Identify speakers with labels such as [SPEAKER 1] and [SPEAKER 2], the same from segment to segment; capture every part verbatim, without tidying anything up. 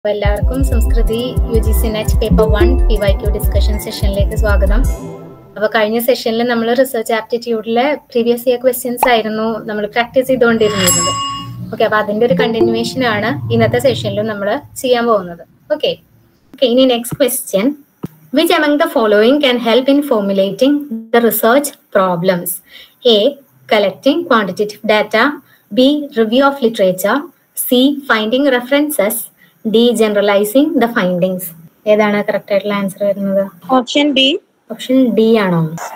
[SPEAKER 1] എല്ലാവർക്കും Samskriti U G C net paper one P Y Q discussion സെഷനിലേക്ക് സ്വാഗതം. അപ്പൊ കഴിഞ്ഞ സെഷനിൽ നമ്മൾ റിസർച്ച് ആപ്റ്റിറ്റ്യൂഡിലെ പ്രീവിയസ് ഇയർ ക്വസ്റ്റ്യൻസ് ആയിരുന്നു നമ്മൾ പ്രാക്ടീസ് ചെയ്തുകൊണ്ടിരുന്നത്. ഓക്കെ, അപ്പൊ അതിന്റെ ഒരു കണ്ടിന്യൂവേഷൻ ആണ് ഇന്നത്തെ സെഷനിലും നമ്മൾ ചെയ്യാൻ പോകുന്നത്. ഓക്കെ ഓക്കെ ഇനി next question, which among the following can help in formulating the research problems? A. Collecting quantitative data. B. Review of literature. C. Finding references. D. Generalizing the findings. ഏതാണ് correct ആയിട്ടുള്ള answer വരുന്നത്?
[SPEAKER 2] Option B.
[SPEAKER 1] Option D ആണോ?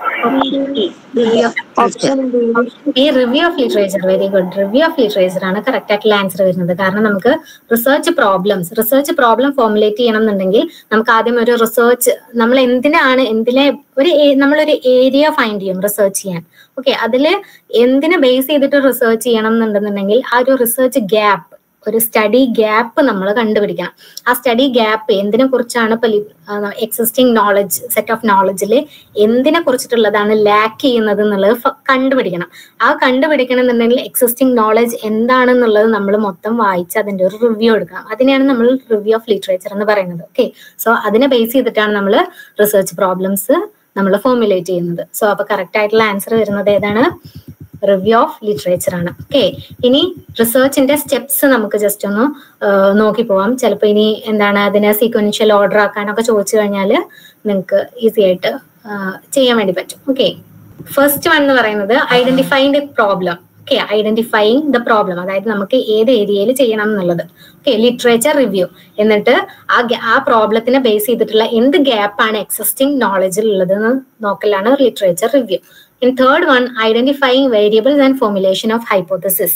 [SPEAKER 1] ഈ review of literature, very good. Review of literature ആണ് correct ആയിട്ടുള്ള answer വരുന്നത്. കാരണം നമുക്ക് research problems research problem formulate ചെയ്യണം എന്നുണ്ടെങ്കിൽ നമുക്ക് ആദ്യം ഒരു റിസർച്ച്, നമ്മൾ എന്തിനാണ് എന്തിനെ ഒരു നമ്മളൊരു ഏരിയ ഫൈൻഡ് ചെയ്യും റിസർച്ച് ചെയ്യാൻ. ഓക്കെ, അതിൽ എന്തിനെ ബേസ് ചെയ്തിട്ട് റിസർച്ച് ചെയ്യണം എന്നുണ്ടെന്നുണ്ടെങ്കിൽ ആ ഒരു റിസർച്ച് ഗ്യാപ്പ്, ഒരു സ്റ്റഡി ഗ്യാപ്പ് നമ്മൾ കണ്ടുപിടിക്കണം. ആ സ്റ്റഡി ഗ്യാപ്പ് എന്തിനെ കുറിച്ചാണ് ഇപ്പൊ എക്സിസ്റ്റിംഗ് നോളജ്, സെറ്റ് ഓഫ് നോളജിൽ എന്തിനെ കുറിച്ചിട്ടുള്ളതാണ് ലാക്ക് ചെയ്യുന്നത് എന്നുള്ളത് കണ്ടുപിടിക്കണം. ആ കണ്ടുപിടിക്കണം എന്നുണ്ടെങ്കിൽ എക്സിസ്റ്റിംഗ് നോളജ് എന്താണെന്നുള്ളത് നമ്മൾ മൊത്തം വായിച്ച് അതിന്റെ ഒരു റിവ്യൂ എടുക്കണം. അതിനെയാണ് നമ്മൾ റിവ്യൂ ഓഫ് ലിറ്ററേച്ചർ എന്ന് പറയുന്നത്. ഓക്കെ, സോ അതിനെ ബേസ് ചെയ്തിട്ടാണ് നമ്മൾ റിസർച്ച് പ്രോബ്ലംസ് നമ്മൾ ഫോർമുലേറ്റ് ചെയ്യുന്നത്. സോ അപ്പൊ കറക്റ്റ് ആയിട്ടുള്ള ആൻസർ വരുന്നത് ഏതാണ്? റിവ്യൂ ഓഫ് ലിറ്ററേച്ചർ ആണ്. ഓക്കെ, ഇനി റിസർച്ചിന്റെ സ്റ്റെപ്സ് നമുക്ക് ജസ്റ്റ് ഒന്ന് നോക്കി പോവാം. ചിലപ്പോൾ ഇനി എന്താണ് അതിനെ സീക്വൻഷ്യൽ ഓർഡർ ആക്കാനൊക്കെ ചോദിച്ചു കഴിഞ്ഞാൽ നിങ്ങൾക്ക് ഈസി ആയിട്ട് ചെയ്യാൻ വേണ്ടി പറ്റും. ഓക്കെ, ഫസ്റ്റ് വൺ എന്ന് പറയുന്നത് identifying the problem. Okay, identifying the problem, അതായത് നമുക്ക് ഏത് ഏരിയയിൽ ചെയ്യണം എന്നുള്ളത്. ഓക്കെ, ലിറ്ററേച്ചർ റിവ്യൂ, എന്നിട്ട് ആ ആ പ്രോബ്ലത്തിനെ ബേസ് ചെയ്തിട്ടുള്ള എന്ത് ഗ്യാപ്പാണ് എക്സിസ്റ്റിംഗ് നോളജിൽ ഉള്ളത് എന്ന് നോക്കലാണ് literature review. In third one, identifying variables and formulation of hypothesis.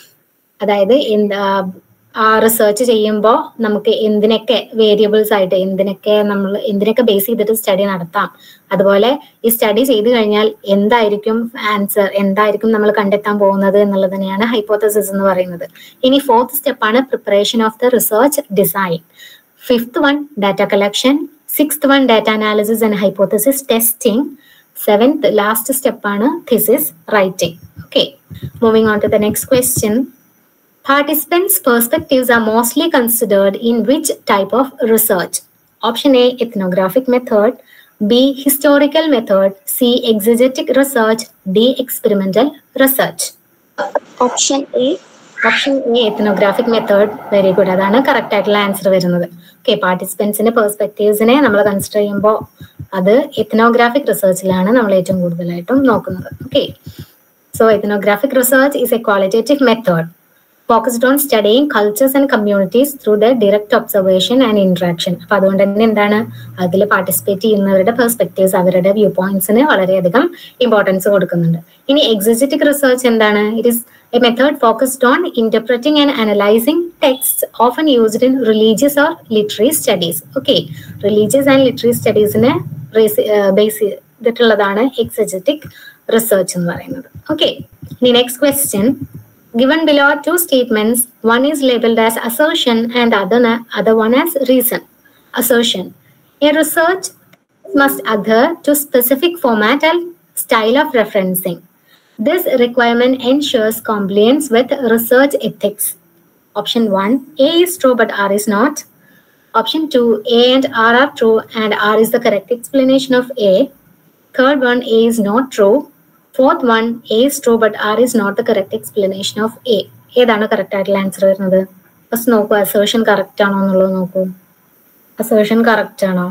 [SPEAKER 1] അതായത് എന്താ ആ റിസർച്ച് ചെയ്യുമ്പോൾ നമുക്ക് എന്തിനൊക്കെ വേരിയബിൾസ് ആയിട്ട് എന്തിനൊക്കെ നമ്മൾ എന്തിനൊക്കെ ബേസ് ചെയ്തിട്ട് സ്റ്റഡി നടത്താം, അതുപോലെ ഈ സ്റ്റഡി ചെയ്ത് കഴിഞ്ഞാൽ എന്തായിരിക്കും ആൻസർ, എന്തായിരിക്കും നമ്മൾ കണ്ടെത്താൻ പോകുന്നത് എന്നുള്ളത് തന്നെയാണ് ഹൈപ്പോത്തസിസ് എന്ന് പറയുന്നത്. ഇനി ഫോർത്ത് സ്റ്റെപ്പാണ് preparation of the research design. Fifth one data collection. Sixth one data analysis and hypothesis testing. Seventh, last step ആണ് thesis writing. Okay, moving on to the next question. Participants' perspectives are mostly considered in which type of research? Option A, ethnographic method. B, historical method. C, exegetic research. D, experimental research.
[SPEAKER 2] Option A.
[SPEAKER 1] Option A, ethnographic method. Very good, അതാണ് correct ആയിട്ടുള്ള answer വരുന്നത്. Okay, പാർട്ടിസിപ്പൻസിന്റെ പെർസ്പെക്ടീവ്സിനെ നമ്മൾ consider ചെയ്യുമ്പോൾ അത് ethnographic റിസർച്ചിലാണ് നമ്മൾ ഏറ്റവും കൂടുതലായിട്ടും നോക്കുന്നത്. Okay, so ethnographic research is a qualitative method focused on studying cultures and communities through the direct observation and interaction. അപ്പൊ അതുകൊണ്ട് തന്നെ എന്താണ് അതിൽ പാർട്ടിസിപ്പേറ്റ് ചെയ്യുന്നവരുടെ പെർസ്പെക്ടീവ്സ്, അവരുടെ വ്യൂ പോയിന്റ്സിന് വളരെയധികം ഇമ്പോർട്ടൻസ് കൊടുക്കുന്നുണ്ട്. ഇനി എക്സിജറ്റിക് റിസർച്ച് എന്താണ്? It is a method focused on interpreting and analyzing texts often used in religious or literary studies. Okay, religious and literary studies ne base ചെയ്തിട്ടുള്ളതാണ് exegetic research എന്ന് പറയുന്നത്. Okay, the next question, given below two statements, one is labeled as assertion and other other one as reason. Assertion: a research must adhere to specific format and style of referencing. This requirement ensures compliance with research ethics. Option one, A is true but R is not. Option two, A and R are true and R is the correct explanation of A. Third one, A is not true. Fourth one, A is true but R is not the correct explanation of A. ഏതാണ് correct ആയിട്ടുള്ള answer വരുന്നത്? First നോക്കൂ, assertion correct ആണോ എന്നുള്ളത് നോക്കൂ. Assertion correct ആണോ?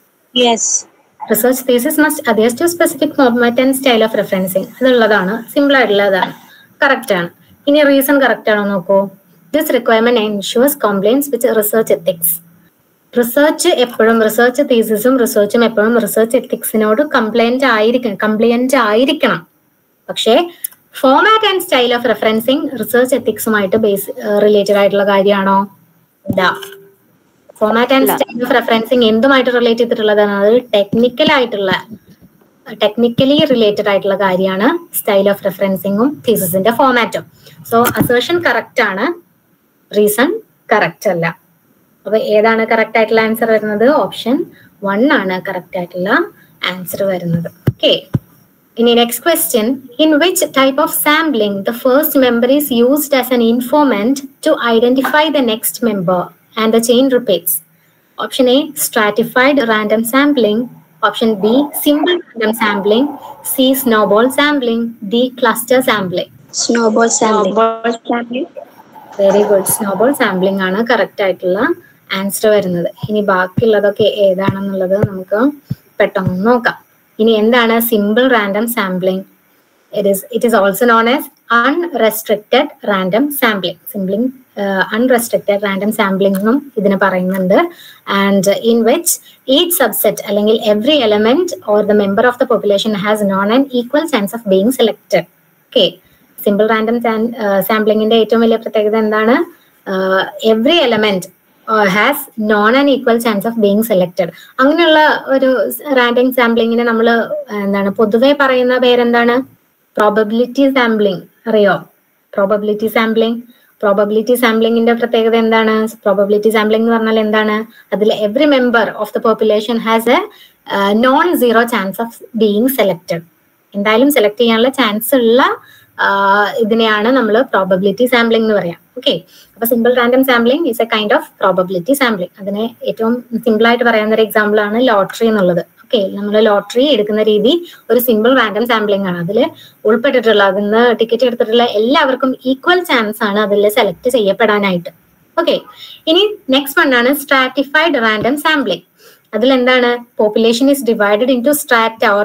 [SPEAKER 2] Yes.
[SPEAKER 1] Research thesis must adhere to specific format and style of referencing. അതുള്ളതാണ്, simple ആയിട്ടുള്ളതാണ്, കറക്റ്റ് ആണ്. ഇനി റീസൺ കറക്റ്റ് ആണോ നോക്കൂ. This requirement ensures compliance with research ethics. Research എപ്പോഴും റിസർച്ച് തീസിസും റിസർച്ചും എപ്പോഴും റിസർച്ച് എത്തിക്സിനോട് കംപ്ലൈന്റ് ആയിരിക്കണം കംപ്ലൈന്റ് ആയിരിക്കണം പക്ഷേ format and style of referencing research എത്തിക്സുമായിട്ട് ബേസ് റിലേറ്റഡ് ആയിട്ടുള്ള കാര്യമാണോ? ഇല്ല. Format and style of referencing എന്തുമായിട്ട് റിലേറ്റ് ചെയ്തിട്ടുള്ളതാണ്? അത് ടെക്നിക്കൽ ആയിട്ടുള്ള ടെക്നിക്കലി റിലേറ്റഡ് ആയിട്ടുള്ള കാര്യമാണ് സ്റ്റൈൽ ഓഫ് റെഫറൻസിങ്ങും തീസിസിന്റെ ഫോമാറ്റും. സോ അസേർഷൻ കറക്റ്റ് ആണ്, റീസൺ കറക്റ്റ് അല്ല. അപ്പൊ ഏതാണ് കറക്റ്റ് ആയിട്ടുള്ള ആൻസർ വരുന്നത്? ഓപ്ഷൻ വൺ ആണ് കറക്റ്റ് ആയിട്ടുള്ള ആൻസർ വരുന്നത്. ഓക്കെ, ഇനി next question, in which type of sampling the first member is used as an informant to identify the next member? and the chain repeats. Option A, stratified random sampling. Option B, simple random sampling. C, snowball sampling. D, cluster sampling.
[SPEAKER 2] Snowball sampling. Snowball sampling.
[SPEAKER 1] Very good. Snowball sampling ആണ് correct ആയിട്ടുള്ള answer വരുന്നത്. ഇനി ബാക്കിയുള്ളതൊക്കെ ഏതാണെന്നുള്ളത് നമുക്ക് പെട്ടെന്ന് നോക്കാം. ഇനി എന്താണ് simple random sampling? It is it is also known as unrestricted random sampling. Sampling uh, unrestricted random sampling ന്നും ഇതിനെ പറയുന്നുണ്ട്. And in which each subset അല്ലെങ്കിൽ every element or the member of the population has non and equal chance of being selected. Okay. Simple random uh, sampling ന്റെ ഏറ്റവും വലിയ പ്രത്യേകത എന്താണ്? uh, every element uh, has non and equal chance of being selected. അങ്ങനെയുള്ള ഒരു random സാമ്പിളിങ്ങിനെ നമ്മൾ എന്താണ് പൊതുവെ പറയുന്ന പേരെന്താണ്? Probability sampling. അറിയോ പ്രോബബിലിറ്റി സാമ്പിളിംഗ്? പ്രോബബിലിറ്റി സാമ്പിളിംഗിന്റെ പ്രത്യേകത എന്താണ്? പ്രോബബിലിറ്റി സാമ്പിളിംഗ് എന്ന് പറഞ്ഞാൽ എന്താണ്? അതിൽ every member of the population has a non zero chance of being selected. എന്തായാലും സെലക്ട് ചെയ്യാനുള്ള ചാൻസ് ഉള്ള ഇതിനെയാണ് നമ്മൾ പ്രോബബിലിറ്റി സാമ്പിളിംഗ് എന്ന് പറയാം. ഓക്കെ, അപ്പൊ simple random sampling is a kind of probability sampling. അതിനെ ഏറ്റവും സിമ്പിൾ ആയിട്ട് പറയാവുന്ന ഒരു എക്സാമ്പിൾ ആണ് ലോട്ടറി എന്നുള്ളത്. ഓക്കെ, നമ്മൾ ലോട്ടറി എടുക്കുന്ന രീതി ഒരു സിമ്പിൾ റാൻഡം സാമ്പിളിംഗ് ആണ്. അതിൽ ഉൾപ്പെട്ടിട്ടുള്ള അതിന് ടിക്കറ്റ് എടുത്തിട്ടുള്ള എല്ലാവർക്കും ഈക്വൽ ചാൻസ് ആണ് അതിൽ സെലക്ട് ചെയ്യപ്പെടാനായിട്ട്. ഓക്കെ, ഇനി നെക്സ്റ്റ് വൺ ആണ് സ്ട്രാറ്റിഫൈഡ് റാൻഡം സാമ്പിളിംഗ്. അതിലെന്താണ്? Population is divided into strata or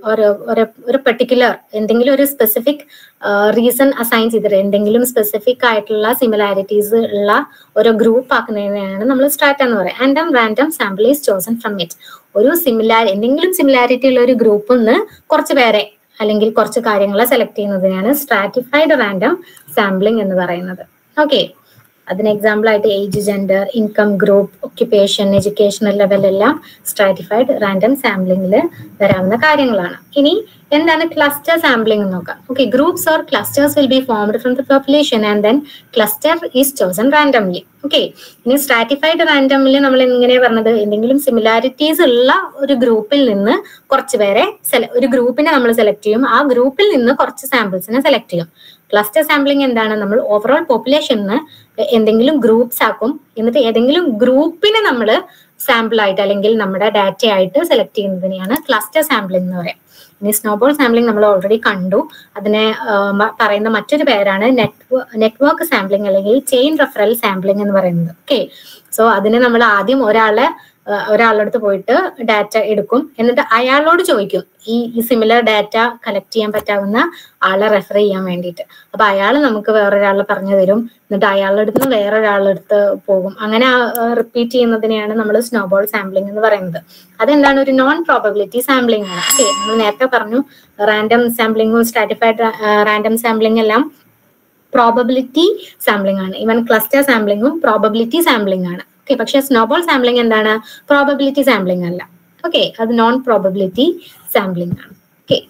[SPEAKER 1] ഒരു പെർട്ടിക്കുലർ എന്തെങ്കിലും ഒരു സ്പെസിഫിക് റീസൺ അസൈൻ ചെയ്തിട്ട് എന്തെങ്കിലും സ്പെസിഫിക് ആയിട്ടുള്ള സിമിലാരിറ്റീസ് ഉള്ള ഒരു ഗ്രൂപ്പ് ആക്കുന്നതിനെയാണ് നമ്മൾ സ്ട്രാറ്റ എന്ന് പറയുക. And random sample is chosen from it. ഒരു സിമിലാർ എന്തെങ്കിലും സിമിലാരിറ്റി ഉള്ള ഒരു ഗ്രൂപ്പിൽ നിന്ന് കുറച്ച് പേരെ അല്ലെങ്കിൽ കുറച്ച് കാര്യങ്ങളെ സെലക്ട് ചെയ്യുന്നതിനാണ് സ്ട്രാറ്റിഫൈഡ് റാൻഡം സാമ്പിളിംഗ് എന്ന് പറയുന്നത്. ഓക്കെ, അതിന് എക്സാമ്പിൾ ആയിട്ട് age, gender, income group, occupation, educational level എല്ലാം സ്ട്രാറ്റിഫൈഡ് റാൻഡം സാമ്പിളിംഗിൽ വരാവുന്ന കാര്യങ്ങളാണ്. ഇനി എന്താണ് ക്ലസ്റ്റർ സാമ്പിളിംഗ് എന്ന് നോക്കാം. Okay, groups or clusters will be formed from the population and then cluster is chosen randomly. Okay, ഇനി സ്ട്രാറ്റിഫൈഡ് റാൻഡമിൽ നമ്മൾ എങ്ങനെയാ പറഞ്ഞത്? എന്തെങ്കിലും സിമിലാരിറ്റീസ് ഉള്ള ഒരു ഗ്രൂപ്പിൽ നിന്ന് കുറച്ച് പേരെ ഒരു ഗ്രൂപ്പിനെ നമ്മൾ സെലക്ട് ചെയ്യും. ആ ഗ്രൂപ്പിൽ നിന്ന് കുറച്ച് സാമ്പിൾസിനെ സെലക്ട് ചെയ്യും. ക്ലസ്റ്റർ സാമ്പിളിംഗ് എന്താണ്? നമ്മൾ ഓവറോൾ പോപ്പുലേഷന് എന്തെങ്കിലും ഗ്രൂപ്പ്സ് ആക്കും, എന്നിട്ട് ഏതെങ്കിലും ഗ്രൂപ്പിനെ നമ്മൾ സാമ്പിൾ ആയിട്ട് അല്ലെങ്കിൽ നമ്മുടെ ഡാറ്റ ആയിട്ട് സെലക്ട് ചെയ്യുന്നതിനെയാണ് ക്ലസ്റ്റർ സാമ്പിളിംഗ് എന്ന് പറയാം. ഇനി സ്നോബോൾ സാമ്പിളിംഗ് നമ്മൾ ഓൾറെഡി കണ്ടു. അതിനെ പറയുന്ന മറ്റൊരു പേരാണ് നെറ്റ്വർക്ക് നെറ്റ്വർക്ക് സാമ്പിളിംഗ് അല്ലെങ്കിൽ ചെയിൻ റെഫറൽ സാമ്പിളിംഗ് എന്ന് പറയുന്നത്. ഓക്കെ, സോ അതിന് നമ്മൾ ആദ്യം ഒരാളെ ഒരാളുടെ അടുത്ത് പോയിട്ട് ഡാറ്റ എടുക്കും, എന്നിട്ട് അയാളോട് ചോദിക്കും ഈ ഈ സിമിലർ ഡാറ്റ കളക്ട് ചെയ്യാൻ പറ്റാവുന്ന ആളെ റെഫർ ചെയ്യാൻ വേണ്ടിയിട്ട്. അപ്പൊ അയാൾ നമുക്ക് വേറൊരാളെ പറഞ്ഞു തരും, എന്നിട്ട് അയാളുടെ അടുത്ത് നിന്ന് വേറൊരാളുടെ അടുത്ത് പോകും. അങ്ങനെ റിപ്പീറ്റ് ചെയ്യുന്നതിനെയാണ് നമ്മൾ സ്നോബോൾ സാമ്പിളിംഗ് എന്ന് പറയുന്നത്. അതെന്താണ്? ഒരു നോൺ പ്രോബബിലിറ്റി സാമ്പിളിംഗ് ആണ്. ഓക്കെ, നമ്മൾ നേരത്തെ പറഞ്ഞു റാൻഡം സാമ്പിളിംഗും സ്ട്രാറ്റിഫൈഡ് റാൻഡം സാമ്പിളിംഗ് എല്ലാം പ്രോബബിലിറ്റി സാമ്പിളിംഗ് ആണ്. ഈവൻ ക്ലസ്റ്റർ സാമ്പിളിംഗും പ്രോബബിലിറ്റി സാമ്പിളിംഗ് ആണ്. ഓക്കെ, പക്ഷെ സ്നോബോൾ സാമ്പിളിംഗ് എന്താണ്? പ്രോബബിലിറ്റി സാമ്പിളിംഗ് അല്ല. ഓക്കെ, അത് നോൺ പ്രോബബിലിറ്റി സാമ്പിളിംഗ് ആണ്. ഓക്കെ,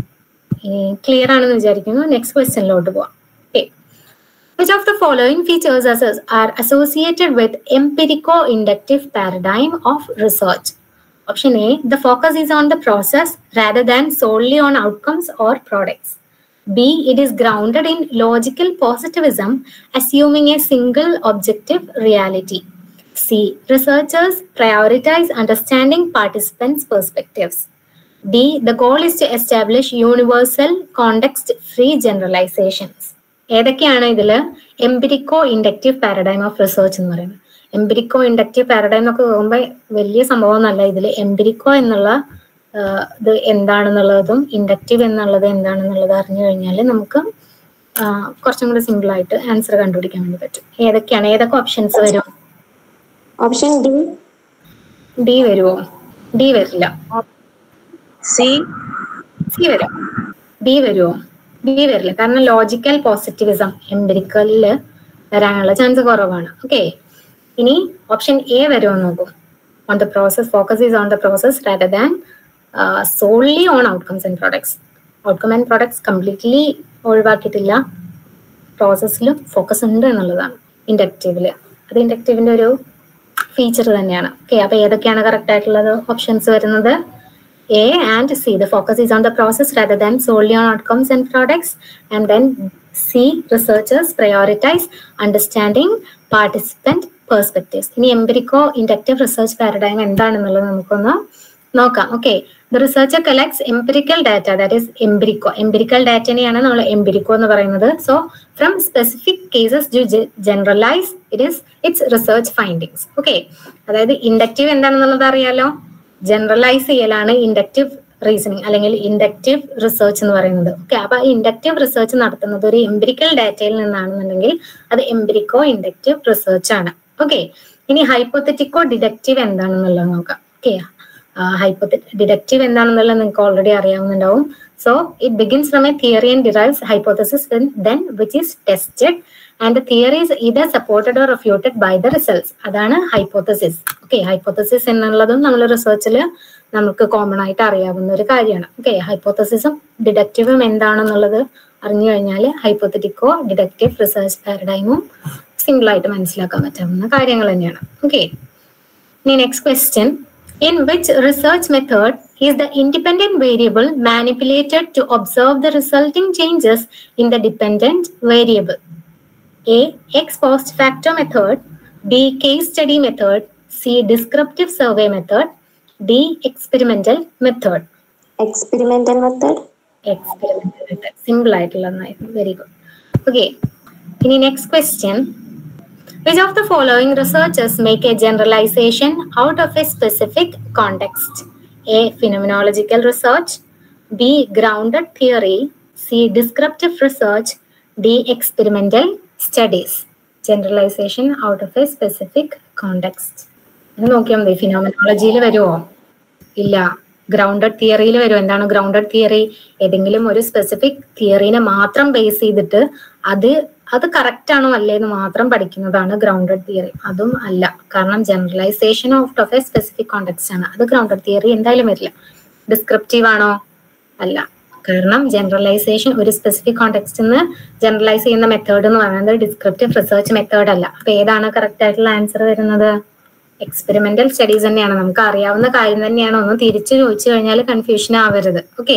[SPEAKER 1] ഇനി ക്ലിയർ ആണെന്ന് വിചാരിക്കുന്നു. നെക്സ്റ്റ് ക്വസ്റ്റ്യനിലോട്ട് പോവാം. Okay, which of the following features are associated with empirico-inductive paradigm of research? Option A, the focus is on the process rather than solely on outcomes or products. B, it is grounded in logical positivism, assuming a single objective reality. C, researchers prioritize understanding participants' perspectives. D, the goal is to establish universal context-free generalizations. ഏതൊക്കെയാണ് ഇതില് empirico inductive paradigm of research എന്ന് പറയുന്നത്? എംപിരിക്കോ inductive paradigm എന്നൊക്കെ പോകുമ്പോൾ വലിയ സംഭവം എന്നല്ല. ഇതിൽ എംപിരിക്കോ എന്നുള്ള ഇത് എന്താണെന്നുള്ളതും ഇൻഡക്റ്റീവ് എന്നുള്ളത് എന്താണെന്നുള്ളത് അറിഞ്ഞു കഴിഞ്ഞാൽ നമുക്ക് കുറച്ചും കൂടി സിമ്പിൾ ആയിട്ട് ആൻസർ കണ്ടുപിടിക്കാൻ വേണ്ടി പറ്റും. ഏതൊക്കെയാണ്? ഏതൊക്കെ ഓപ്ഷൻസ് വരും?
[SPEAKER 2] Option D.
[SPEAKER 1] ഡി വരുമോ? ഡി വരില്ല.
[SPEAKER 2] സി.
[SPEAKER 1] സി വരും. ഡി വരുമോ? ഡി വരില്ല. കാരണം ലോജിക്കൽ പോസിറ്റിവിസം എംപിരിക്കലില് വരാനുള്ള ചാൻസ് കുറവാണ്. ഓക്കെ, ഇനി ഓപ്ഷൻ എ വരുമോ നോക്കും. On the process, focus is on the process rather than uh, solely on outcomes and products. Outcome and products completely ഒഴിവാക്കിയിട്ടില്ല, പ്രോസസ്സിലും ഫോക്കസ് ഉണ്ട് എന്നുള്ളതാണ് ഇൻഡക്റ്റീവില്. അത് ഇൻഡക്റ്റീവിന്റെ ഒരു ഫീച്ചർ തന്നെയാണ്. ഓക്കെ, അപ്പൊ ഏതൊക്കെയാണ് കറക്റ്റ് ആയിട്ടുള്ളത് ഓപ്ഷൻസ് വരുന്നത്? A and C, the focus is on the process rather than solely on outcomes and products. And then C, researchers prioritize understanding participant perspectives. ഇനി എംപിരിക്കോ ഇൻഡക്റ്റീവ് റിസർച്ച് പാരഡൈം എന്താണെന്നുള്ളത് നമുക്കൊന്ന് നോക്കാം. Okay, the researcher collects empirical data, that is empirico. Empirical ഡാറ്റനെയാണ് നമ്മൾ empirico എന്ന് പറയുന്നത്. So from specific cases to generalize it is it's research findings. Okay, അതായത് inductive എന്താണെന്നുള്ളത് അറിയാലോ, ജനറലൈസ് ചെയ്യലാണ് ഇൻഡക്റ്റീവ് റീസണിങ് അല്ലെങ്കിൽ ഇൻഡക്റ്റീവ് റിസർച്ച് എന്ന് പറയുന്നത്. ഓക്കെ, അപ്പൊ ഇൻഡക്റ്റീവ് റിസർച്ച് നടത്തുന്നത് ഒരു എംപിരിക്കൽ ഡാറ്റയിൽ നിന്നാണെന്നുണ്ടെങ്കിൽ അത് എംപിരിക്കോ ഇൻഡക്റ്റീവ് റിസർച്ച് ആണ്. ഓക്കെ, ഇനി ഹൈപ്പോത്തറ്റിക്കോ ഡിഡക്റ്റീവ് എന്താണെന്നുള്ളത് നോക്കാം. ഓക്കെ, ഹൈപ്പോത്തെ ഡിഡക്റ്റീവ് എന്താണെന്നുള്ളത് നിങ്ങൾക്ക് ഓൾറെഡി അറിയാവുന്നുണ്ടാവും. So it begins from a theory and derives hypothesis then which is tested and the theory is either supported or refuted by the results. അതാണ് hypothesis. Okay, hypothesis എന്നുള്ളതും നമ്മൾ റിസർച്ചിൽ നമുക്ക് common ആയിട്ട് അറിയാവുന്ന ഒരു കാര്യമാണ്. ഓക്കെ, ഹൈപ്പോത്തസിസും ഡിഡക്റ്റീവും എന്താണെന്നുള്ളത് അറിഞ്ഞു കഴിഞ്ഞാൽ ഹൈപ്പോത്തറ്റിക്കോ ഡിഡക്റ്റീവ് റിസർച്ച് പാരഡൈമും സിമ്പിൾ ആയിട്ട് മനസ്സിലാക്കാൻ പറ്റാവുന്ന കാര്യങ്ങൾ തന്നെയാണ്. ഓക്കെ, ഇനി next question, in which research method is the independent variable manipulated to observe the resulting changes in the dependent variable? A. Ex post facto method, B. Case study method, C. Descriptive survey method, D. Experimental method.
[SPEAKER 2] Experimental method.
[SPEAKER 1] Experimental method. Simple ആയിട്ടുള്ള very good. Okay, ഇനി next question. Which of the following researchers make a generalization out of a specific context? A. Phenomenological research, B. Grounded theory, C. Descriptive research, D. Experimental studies. Generalization out of a specific context. നോക്കിയാൽ മതി, ഫിനോമിനോളജിയിൽ വരുമോ? ഇല്ല. Grounded തിയറിയിൽ വരും. എന്താണ് grounded theory? ഏതെങ്കിലും ഒരു specific തിയറിനെ മാത്രം ബേസ് ചെയ്തിട്ട് അത് അത് കറക്റ്റ് ആണോ അല്ലേന്ന് മാത്രം പഠിക്കുന്നതാണ് ഗ്രൗണ്ടഡ് തിയറി. അതും അല്ല, കാരണം generalization of of a specific context ആണ്. അത് ഗ്രൗണ്ടഡ് തിയറി എന്തായാലും വരില്ല. ഡിസ്ക്രിപ്റ്റീവ് ആണോ? അല്ല, കാരണം ജനറലൈസേഷൻ ഒരു സ്പെസിഫിക് കോണ്ടെക്സ്റ്റിൽ നിന്ന് ജനറലൈസ് ചെയ്യുന്ന മെത്തേഡ് എന്ന് പറയുന്നത് ഡിസ്ക്രിപ്റ്റീവ് റിസർച്ച് മെത്തേഡ് അല്ല. അപ്പൊ ഏതാണ് കറക്റ്റ് ആയിട്ടുള്ള ആൻസർ വരുന്നത്? എക്സ്പെരിമെന്റൽ സ്റ്റഡീസ് തന്നെയാണ്. നമുക്ക് അറിയാവുന്ന കാര്യം തന്നെയാണ്. ഒന്ന് തിരിച്ചു ചോദിച്ചു കഴിഞ്ഞാൽ കൺഫ്യൂഷൻ ആവരുത്. ഓക്കെ,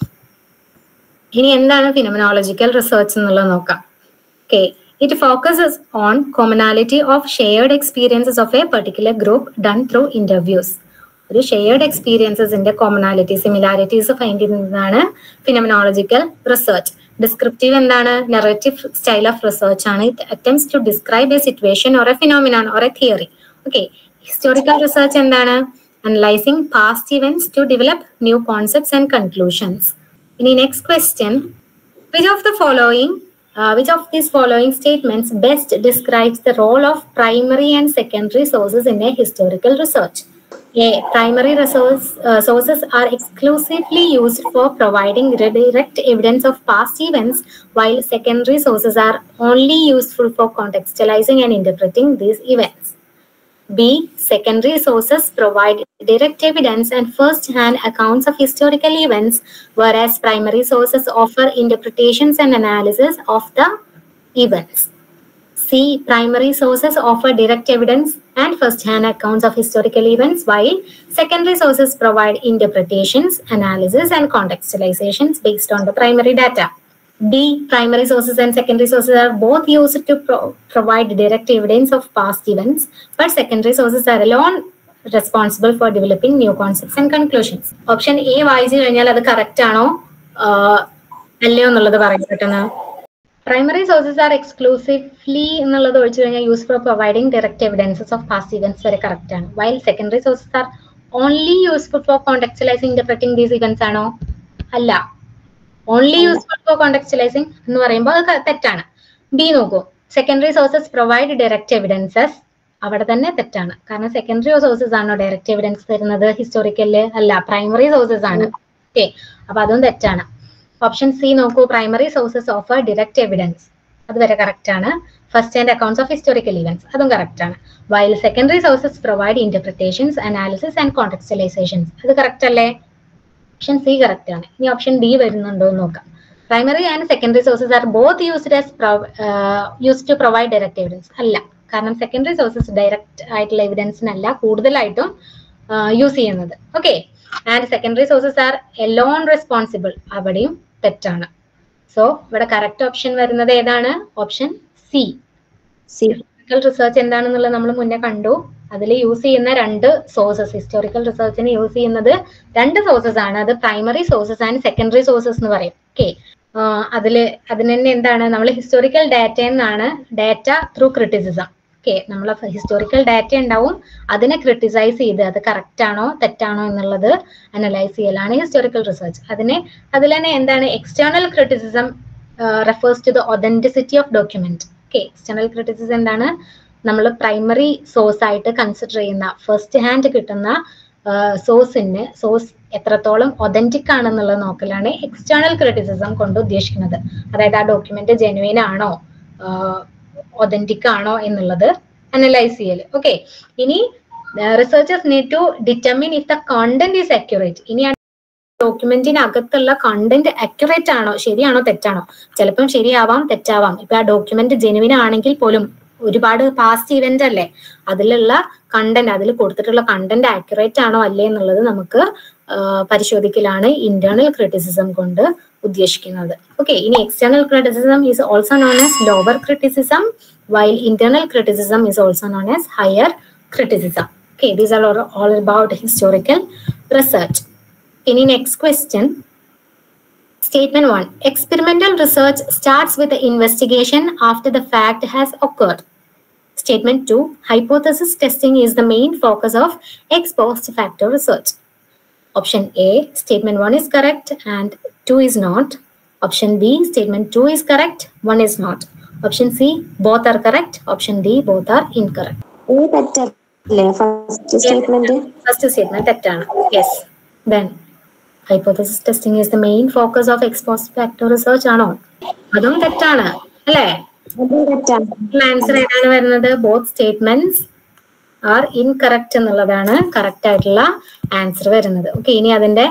[SPEAKER 1] ഇനി എന്താണ് ഫിനോമിനോളജിക്കൽ റിസർച്ച് എന്നുള്ളത് നോക്കാം. Okay, it focuses on commonality of shared experiences of a particular group done through interviews. ഒരു ഷെയർഡ് എക്സ്പീരിയൻസസിന്റെ കോമണാലിറ്റി സിമിലാരിറ്റീസ് ഫൈൻഡ് ചെയ്യുന്നതാണ് ഫിനോമിനോളജിക്കൽ റിസർച്ച്. ഡിസ്ക്രിപ്റ്റീവ് എന്താണ്? നറേറ്റീവ് സ്റ്റൈൽ ഓഫ് റിസർച്ച് ആണ്. It attempts to describe a situation or a phenomenon or a theory. Okay, historical research എന്താണ്? Analyzing past events to develop new concepts and conclusions. ഇനി next question, which of the following Uh, which of these following statements best describes the role of primary and secondary sources in a historical research? A. Primary resource, uh, sources are exclusively used for providing direct evidence of past events, while secondary sources are only useful for contextualizing and interpreting these events. B. Secondary sources provide direct evidence and first-hand accounts of historical events, whereas primary sources offer interpretations and analysis of the events. C. Primary sources offer direct evidence and first-hand accounts of historical events, while secondary sources provide interpretations, analysis, and contextualizations based on the primary data. D. Primary sources and secondary sources are both used to pro provide direct evidence of past events, but secondary sources are alone responsible for developing new concepts and conclusions. Option A വായിച്ചു കഴിഞ്ഞാൽ അത് correct ആണോ അല്ലയോ എന്നുള്ളത് പറയാൻ പറ്റുന്ന. Primary sources are exclusively എന്നുള്ളത് ഒഴിച്ചു കഴിഞ്ഞാൽ use for providing direct evidences of past events വരെ കറക്റ്റ് ആണ്. While secondary sources are only useful for contextualizing interpreting these events ആണോ? അല്ല, ഓൺലി യൂസ്ഫുൾ ഫോർ കോണ്ടെക്സ്ചലൈസിംഗ് എന്ന് പറയുമ്പോൾ അത് തെറ്റാണ്. ബി നോക്കൂ, secondary sources provide direct evidences, അവിടെ തന്നെ തെറ്റാണ്. കാരണം സെക്കൻഡറി സോഴ്സസ് ആണോ ഡയറക്റ്റ് എവിഡൻസ് തരുന്നത് ഹിസ്റ്റോറിക്കല്? അല്ല, പ്രൈമറി സോഴ്സസ് ആണ്. ഓക്കെ, അപ്പൊ അതും തെറ്റാണ്. ഓപ്ഷൻ സി നോക്കൂ, primary sources offer direct evidence, അതുവരെ കറക്റ്റ് ആണ്. First hand accounts of historical events, അതും കറക്റ്റ് ആണ്. While secondary sources provide interpretations, analysis and contextualizations, അത് കറക്റ്റ് അല്ലേ? ഓപ്ഷൻ സി കറക്റ്റ് ആണ്. ഇനി ഓപ്ഷൻ ഡി വരുന്നുണ്ടോ എന്ന് നോക്കാം. Primary and secondary sources are both used as used to provide direct evidence. അല്ല, കാരണം സെക്കൻഡറി സോഴ്സസ് ഡയറക്റ്റ് ആയിട്ടുള്ള എവിഡൻസിനല്ല കൂടുതലായിട്ടും യൂസ് ചെയ്യുന്നത്. Okay, and secondary sources are alone responsible, അവിടെയും തെറ്റാണ്. സോ ഇവിടെ കറക്റ്റ് ഓപ്ഷൻ വരുന്നത് ഏതാണ്? Option C. ഹിസ്റ്റോറിക്കൽ റിസർച്ച് എന്താണെന്നുള്ളത് നമ്മൾ മുന്നേ കണ്ടു. അതിൽ യൂസ് ചെയ്യുന്ന രണ്ട് സോഴ്സസ്, ഹിസ്റ്റോറിക്കൽ റിസർച്ചിന് യൂസ് ചെയ്യുന്നത് രണ്ട് സോഴ്സസ് ആണ്. അത് primary sources and secondary sources എന്ന് പറയും. ഓക്കെ, അതില് അതിന് തന്നെ എന്താണ്, നമ്മൾ ഹിസ്റ്റോറിക്കൽ ഡാറ്റ എന്നാണ് ഡാറ്റ ത്രൂ ക്രിറ്റിസിസം. ഓക്കെ, നമ്മൾ ഹിസ്റ്റോറിക്കൽ ഡാറ്റ ഉണ്ടാവും, അതിനെ ക്രിട്ടിസൈസ് ചെയ്ത് അത് കറക്റ്റ് ആണോ തെറ്റാണോ എന്നുള്ളത് അനലൈസ് ചെയ്യലാണ് ഹിസ്റ്റോറിക്കൽ റിസർച്ച്. അതിനെ അതിൽ തന്നെ എന്താണ് external criticism refers to the authenticity of document. Okay, external criticism എന്താണ്, നമ്മൾ പ്രൈമറി സോഴ്സ് ആയിട്ട് കൺസിഡർ ചെയ്യുന്ന ഫസ്റ്റ് ഹാൻഡ് കിട്ടുന്ന സോഴ്സിന് സോഴ്സ് എത്രത്തോളം ഒതന്റിക് ആണെന്നുള്ളത് നോക്കലാണ് എക്സ്റ്റേണൽ ക്രിറ്റിസിസം കൊണ്ട് ഉദ്ദേശിക്കുന്നത്. അതായത് ആ ഡോക്യുമെന്റ് ജെനുവിൻ ആണോ ഒതന്റിക് ആണോ എന്നുള്ളത് അനലൈസ് ചെയ്യല്. ഓക്കെ, ഇനി researchers need to determine if the content is accurate. ഇനി ഡോക്യുമെന്റിനകത്തുള്ള കണ്ടന്റ് അക്യുറേറ്റ് ആണോ, ശരിയാണോ തെറ്റാണോ. ചിലപ്പം ശരിയാവാം തെറ്റാവാം. ഇപ്പൊ ആ ഡോക്യുമെന്റ് ജെനുവിൻ ആണെങ്കിൽ പോലും ഒരുപാട് പാസ്റ്റ് ഇവന്റ് അല്ലേ, അതിലുള്ള കണ്ടന്റ്, അതിൽ കൊടുത്തിട്ടുള്ള കണ്ടന്റ് ആക്യുറേറ്റ് ആണോ അല്ലേ എന്നുള്ളത് നമുക്ക് പരിശോധിക്കലാണ് ഇന്റേണൽ ക്രിറ്റിസിസം കൊണ്ട് ഉദ്ദേശിക്കുന്നത്. ഓക്കെ, ഇനി external criticism is also known as lower criticism, while internal criticism is also known as higher criticism. Okay, these are all about historical research. ഇനി next question, statement one. Experimental research starts with the investigation after the fact has occurred. Statement two. Hypothesis testing is the main focus of ex post facto research. Option A, statement one is correct and two is not. Option B, statement two is correct, one is not. Option C, both are correct. Option D, both are incorrect.
[SPEAKER 2] First statement.
[SPEAKER 1] First statement തെറ്റാണ്. Yes. Then hypothesis testing is the main focus of ex post facto research ആണോ? അതും തെറ്റാണ് അല്ലേ? Answer ഏതാണ് വരുന്നത്? Both statements are incorrect എന്നുള്ളതാണ് correct ആയിട്ടുള്ള answer വരുന്നത്. ഓക്കെ, ഇനി അതിന്റെ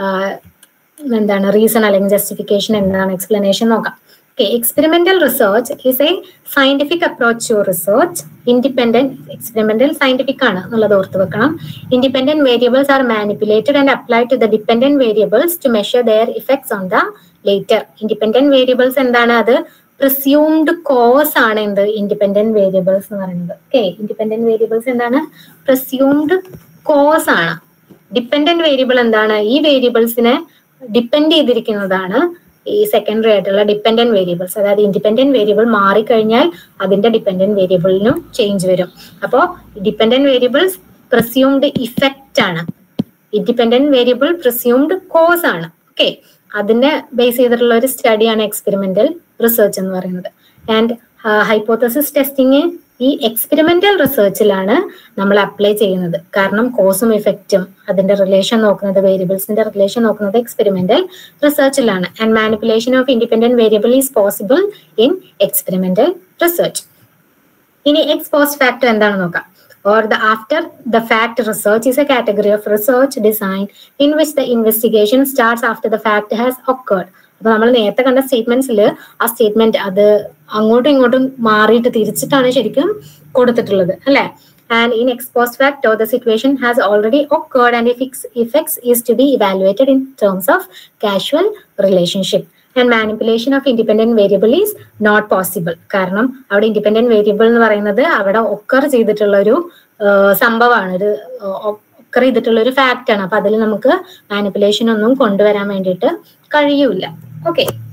[SPEAKER 1] എന്താണ് റീസൺ അല്ലെങ്കിൽ ജസ്റ്റിഫിക്കേഷൻ എന്താണ്, എക്സ്പ്ലനേഷൻ നോക്കാം. Okay, experimental research is a scientific approach to research. Independent, experimental scientific ആണ് എന്നുള്ളത് ഓർത്ത് വെക്കണം. Independent variables are manipulated and applied to the dependent variables to measure their effects on the later. Independent variables എന്താണ്? അത് presumed cause ആണ് എന്ത് independent variables എന്ന് പറയുന്നത്. Okay, independent variables എന്താണ്? Presumed cause ആണ്. Dependent variable എന്താണ്? ഈ വേരിയബിൾസിനെ ഡിപ്പെൻഡ് ചെയ്തിരിക്കുന്നതാണ് ഈ സെക്കൻഡറി ആയിട്ടുള്ള ഡിപ്പെൻഡന്റ് വേരിയബിൾസ്. അതായത് ഇൻഡിപെൻഡന്റ് വേരിയബിൾ മാറിക്കഴിഞ്ഞാൽ അതിന്റെ ഡിപ്പെൻഡന്റ് വേരിയബിളിനും ചേഞ്ച് വരും. അപ്പോൾ ഡിപ്പെൻഡന്റ് വേരിയബിൾസ് പ്രിസ്യൂംഡ് ഇഫക്റ്റ് ആണ്, ഇൻഡിപെൻഡന്റ് വേരിയബിൾ പ്രിസ്യൂംഡ് കോസ് ആണ്. ഓക്കെ, അതിനെ ബേസ് ചെയ്തിട്ടുള്ള ഒരു സ്റ്റഡിയാണ് എക്സ്പെരിമെന്റൽ റിസർച്ച് എന്ന് പറയുന്നത്. ആൻഡ് ഹൈപ്പോത്തസിസ് ടെസ്റ്റിംഗ് ഈ എക്സ്പെരിമെന്റൽ റിസർച്ചിലാണ് നമ്മൾ അപ്ലൈ ചെയ്യുന്നത്. കാരണം കോസും ഇഫക്റ്റും അതിന്റെ റിലേഷൻ നോക്കുന്നത്, വേരിയബിൾസിന്റെ റിലേഷൻ നോക്കുന്നത് എക്സ്പെരിമെന്റൽ റിസർച്ചിലാണ്. And manipulation of independent variable is possible in experimental research. ഇനി എക്സ് പോസ്റ്റ് ഫാക്ടോ എന്താണെന്ന് നോക്കാം. Or the after the fact research is a category of research design in which the investigation starts after the fact has occurred. അപ്പൊ നമ്മൾ നേരത്തെ കണ്ട സ്റ്റേറ്റ്മെന്റ്സിൽ ആ statement അത് അങ്ങോട്ടും ഇങ്ങോട്ടും മാറിയിട്ട് തിരിച്ചിട്ടാണ് ശരിക്കും കൊടുത്തിട്ടുള്ളത് അല്ലെ. And in ex post facto, the situation has already occurred and effects, effects is to be evaluated in terms of causal relationship. And manipulation of independent variable is not possible. കാരണം അവിടെ independent variable എന്ന് പറയുന്നത് അവിടെ occur ചെയ്തിട്ടുള്ള ഒരു സംഭവമാണ്, ഒരു occur ചെയ്തിട്ടുള്ള ഒരു ഫാക്റ്റ് ആണ്. അപ്പൊ അതിൽ നമുക്ക് മാനിപ്പുലേഷൻ ഒന്നും കൊണ്ടുവരാൻ വേണ്ടിയിട്ട് കഴിയൂല. ഓക്കെ.